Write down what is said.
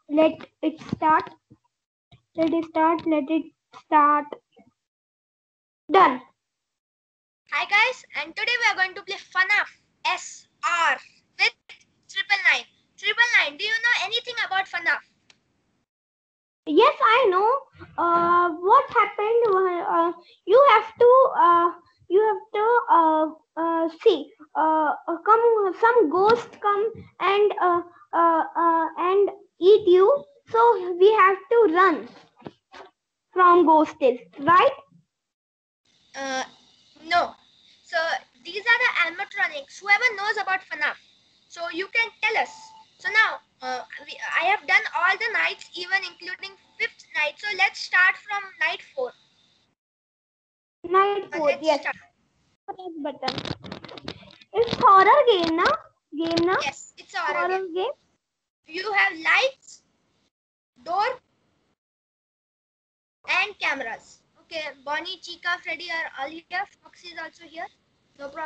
Let it start. Let it start. Let it start. Done. Hi guys, and today we are going to play FNAF SR with 999. 999, do you know anything about FNAF? Yes, I know. What happened? You have to. You have to. See. Come. Some ghost come and eat you. So we have to run from ghosts, right? No. So these are the animatronics. Whoever knows about FNAF, so you can tell us. So now I have done all the nights, even including 5th night. So let's start from night 4. Night 4. Let's Yes. start. Press button. It's horror game, na? Game, na? Yes, it's a horror Horror game. game. You have lights, door, and cameras. Okay, Bonnie, Chica, Freddy are all here. Foxy is also here. No problem.